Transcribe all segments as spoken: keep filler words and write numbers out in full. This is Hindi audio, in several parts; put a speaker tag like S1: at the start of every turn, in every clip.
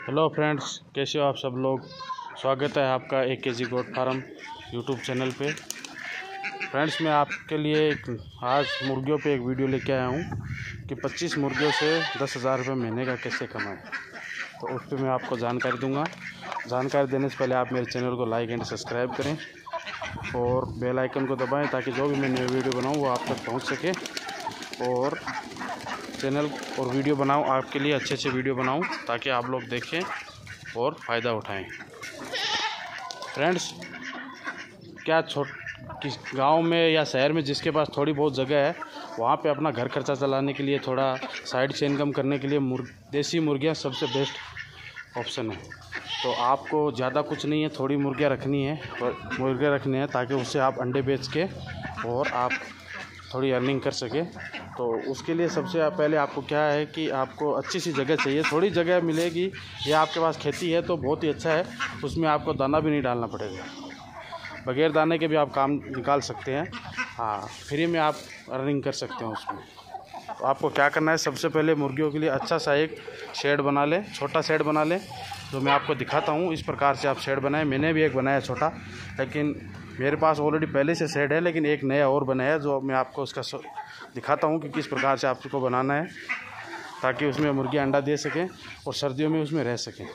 S1: हेलो फ्रेंड्स, कैसे हो आप सब लोग। स्वागत है आपका एक K G goat farm YouTube channel पे। फ्रेंड्स, मैं आपके लिए एक आज मुर्गियों पे एक वीडियो लेके आया हूँ कि पच्चीस मुर्गियों से दस हज़ार रुपये महीने का कैसे कमाएं। तो उस पर मैं आपको जानकारी दूंगा। जानकारी देने से पहले आप मेरे चैनल को लाइक एंड सब्सक्राइब करें और बेल आइकन को दबाएं ताकि जो भी मैं नई वीडियो बनाऊँ वो आप तक पहुँच सके। और चैनल और वीडियो बनाऊं आपके लिए, अच्छे अच्छे वीडियो बनाऊं ताकि आप लोग देखें और फ़ायदा उठाएं। फ्रेंड्स, क्या छोट किस गांव में या शहर में जिसके पास थोड़ी बहुत जगह है वहां पे अपना घर खर्चा चलाने के लिए, थोड़ा साइड से इनकम करने के लिए मुर्ग देसी मुर्गियां सबसे बेस्ट ऑप्शन है। तो आपको ज़्यादा कुछ नहीं है, थोड़ी मुर्गियाँ रखनी है और मुर्गियाँ रखनी है ताकि उससे आप अंडे बेच के और आप थोड़ी अर्निंग कर सके। तो उसके लिए सबसे पहले आपको क्या है कि आपको अच्छी सी जगह चाहिए। थोड़ी जगह मिलेगी या आपके पास खेती है तो बहुत ही अच्छा है, उसमें आपको दाना भी नहीं डालना पड़ेगा। बगैर दाने के भी आप काम निकाल सकते हैं। हाँ, फ्री में आप अर्निंग कर सकते हैं उसमें। तो आपको क्या करना है, सबसे पहले मुर्गियों के लिए अच्छा सा एक शेड बना लें, छोटा शेड बना लें जो मैं आपको दिखाता हूँ। इस प्रकार से आप शेड बनाएं। मैंने भी एक बनाया छोटा, लेकिन मेरे पास ऑलरेडी पहले से शेड है, लेकिन एक नया और बनाया है जो मैं आपको उसका दिखाता हूँ कि किस प्रकार से आपको बनाना है ताकि उसमें मुर्गियाँ अंडा दे सकें और सर्दियों में उसमें रह सकें।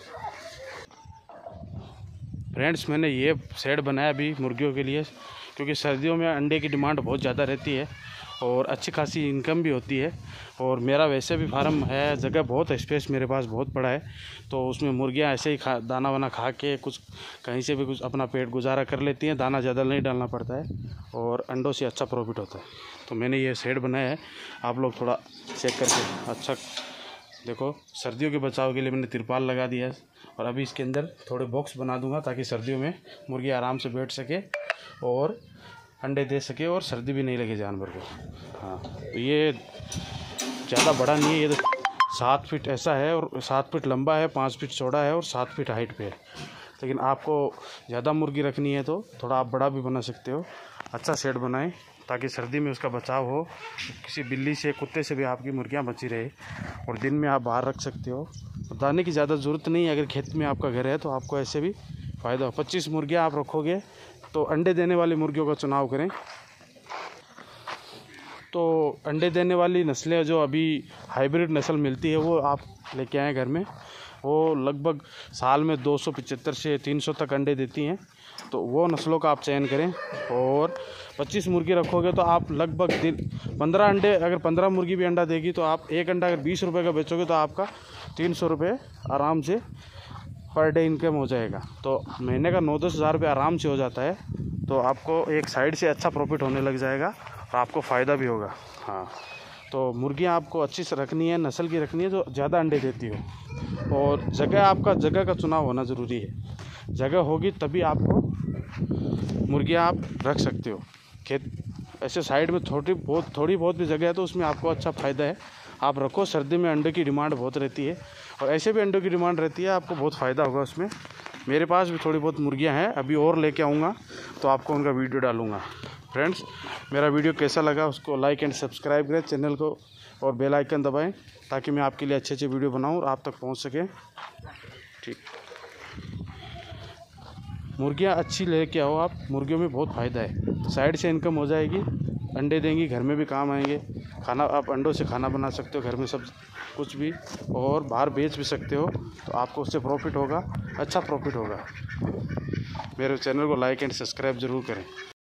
S1: फ्रेंड्स, मैंने ये शेड बनाया भी मुर्गियों के लिए क्योंकि सर्दियों में अंडे की डिमांड बहुत ज़्यादा रहती है और अच्छी खासी इनकम भी होती है। और मेरा वैसे भी फार्म है, जगह बहुत है, स्पेस मेरे पास बहुत बड़ा है, तो उसमें मुर्गियां ऐसे ही खा दाना वाना खा के कुछ कहीं से भी कुछ अपना पेट गुजारा कर लेती हैं। दाना ज़्यादा नहीं डालना पड़ता है और अंडों से अच्छा प्रॉफिट होता है। तो मैंने ये शेड बनाया है, आप लोग थोड़ा चेक करके अच्छा देखो। सर्दियों के बचाव के लिए मैंने तिरपाल लगा दिया है और अभी इसके अंदर थोड़े बॉक्स बना दूंगा ताकि सर्दियों में मुर्गी आराम से बैठ सके और अंडे दे सके और सर्दी भी नहीं लगे जानवर को। हाँ, तो ये ज़्यादा बड़ा नहीं है, ये तो सात फीट ऐसा है और सात फीट लंबा है, पाँच फीट चौड़ा है और सात फीट हाइट पे है। लेकिन आपको ज़्यादा मुर्गी रखनी है तो थोड़ा आप बड़ा भी बना सकते हो। अच्छा शेड बनाएं ताकि सर्दी में उसका बचाव हो, किसी बिल्ली से कुत्ते से भी आपकी मुर्गियाँ बची रहे। और दिन में आप बाहर रख सकते हो। दाने की ज़्यादा ज़रूरत नहीं है, अगर खेत में आपका घर है तो आपको ऐसे भी फ़ायदा हो। पच्चीस मुर्गियाँ आप रखोगे तो अंडे देने वाली मुर्गियों का चुनाव करें। तो अंडे देने वाली नस्लें जो अभी हाइब्रिड नस्ल मिलती है वो आप लेके आएँ घर में। वो लगभग साल में दो सौ पचहत्तर से तीन सौ तक अंडे देती हैं, तो वो नस्लों का आप चयन करें। और पच्चीस मुर्गी रखोगे तो आप लगभग दिन पंद्रह अंडे, अगर पंद्रह मुर्गी भी अंडा देगी तो आप एक अंडा अगर बीस रुपये का बेचोगे तो आपका तीन सौ रुपये आराम से पर डे इनकम हो जाएगा। तो महीने का नौ दस हज़ार रुपये आराम से हो जाता है। तो आपको एक साइड से अच्छा प्रॉफिट होने लग जाएगा और आपको फ़ायदा भी होगा। हाँ, तो मुर्गियाँ आपको अच्छी से रखनी है, नस्ल की रखनी है जो ज़्यादा अंडे देती हो। और जगह, आपका जगह का चुनाव होना ज़रूरी है। जगह होगी तभी आपको मुर्गियाँ आप रख सकते हो। खेत ऐसे साइड में थोड़ी बहुत थोड़ी बहुत भी जगह है तो उसमें आपको अच्छा फ़ायदा है, आप रखो। सर्दी में अंडे की डिमांड बहुत रहती है और ऐसे भी अंडों की डिमांड रहती है, आपको बहुत फ़ायदा होगा उसमें। मेरे पास भी थोड़ी बहुत मुर्गियाँ हैं, अभी और लेके आऊँगा तो आपको उनका वीडियो डालूँगा। फ्रेंड्स, मेरा वीडियो कैसा लगा उसको लाइक एंड सब्सक्राइब करें चैनल को और बेल आइकन दबाएं ताकि मैं आपके लिए अच्छे अच्छे वीडियो बनाऊँ और आप तक पहुँच सकें। ठीक, मुर्गियाँ अच्छी लेके आओ आप, मुर्गियों में बहुत फ़ायदा है, साइड से इनकम हो जाएगी, अंडे देंगी, घर में भी काम आएंगे। खाना आप अंडों से खाना बना सकते हो घर में, सब कुछ भी, और बाहर बेच भी सकते हो तो आपको उससे प्रॉफिट होगा, अच्छा प्रॉफिट होगा। मेरे चैनल को लाइक एंड सब्सक्राइब ज़रूर करें।